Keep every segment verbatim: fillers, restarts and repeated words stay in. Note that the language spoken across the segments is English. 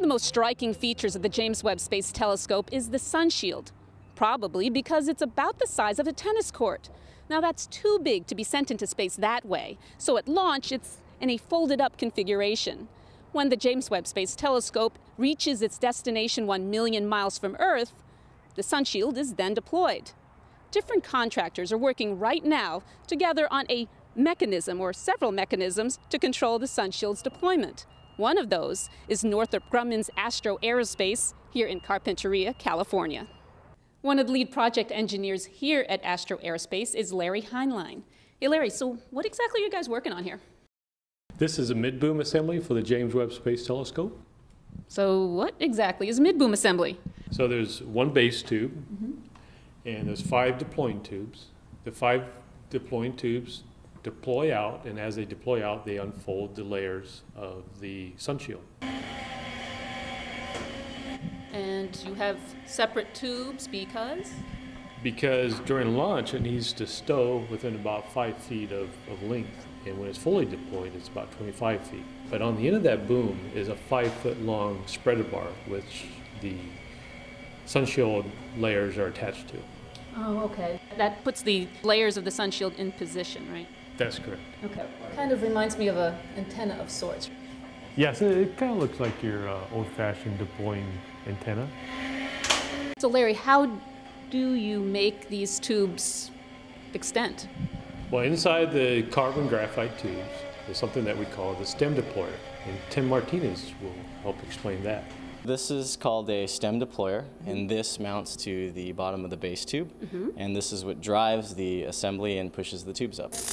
of the most striking features of the James Webb Space Telescope is the sunshield, probably because it's about the size of a tennis court. Now that's too big to be sent into space that way, so at launch it's in a folded-up configuration. When the James Webb Space Telescope reaches its destination one million miles from Earth, the sunshield is then deployed. Different contractors are working right now together on a mechanism or several mechanisms to control the sunshield's deployment. One of those is Northrop Grumman's Astro Aerospace here in Carpinteria, California. One of the lead project engineers here at Astro Aerospace is Larry Heinlein. Hey Larry, so what exactly are you guys working on here? This is a Mid Boom Assembly for the James Webb Space Telescope. So what exactly is Mid Boom Assembly? So there's one base tube, Mm-hmm. and there's five deploying tubes. The five deploying tubes deploy out, and as they deploy out, they unfold the layers of the sunshield. And you have separate tubes because? Because during launch, it needs to stow within about five feet of, of length, and when it's fully deployed, it's about twenty-five feet. But on the end of that boom is a five-foot-long spreader bar, which the sunshield layers are attached to. Oh, okay. That puts the layers of the sunshield in position, right? That's correct. Okay. Kind of reminds me of an antenna of sorts. Yes, it, it kind of looks like your uh, old-fashioned deploying antenna. So Larry, how do you make these tubes extend? Well, inside the carbon graphite tubes is something that we call the stem deployer, and Tim Martinez will help explain that. This is called a stem deployer, and this mounts to the bottom of the base tube, mm-hmm. and this is what drives the assembly and pushes the tubes up.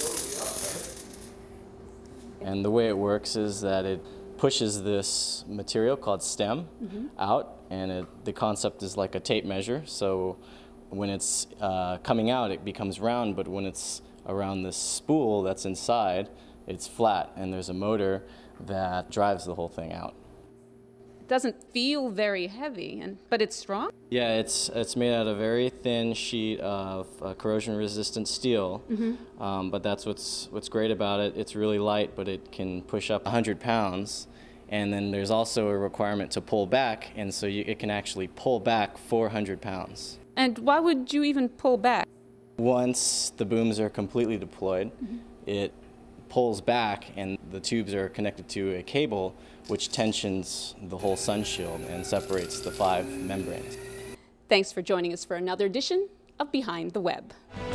And the way it works is that it pushes this material called stem mm-hmm. out, and it, the concept is like a tape measure, so when it's uh, coming out it becomes round, but when it's around this spool that's inside, it's flat, and there's a motor that drives the whole thing out. It doesn't feel very heavy, and but it's strong? Yeah, it's, it's made out of a very thin sheet of uh, corrosion-resistant steel, mm-hmm. um, but that's what's, what's great about it. It's really light, but it can push up one hundred pounds, and then there's also a requirement to pull back, and so you, it can actually pull back four hundred pounds. And why would you even pull back? Once the booms are completely deployed, mm-hmm. it pulls back, and the tubes are connected to a cable which tensions the whole sunshield and separates the five membranes. Thanks for joining us for another edition of Behind the Web.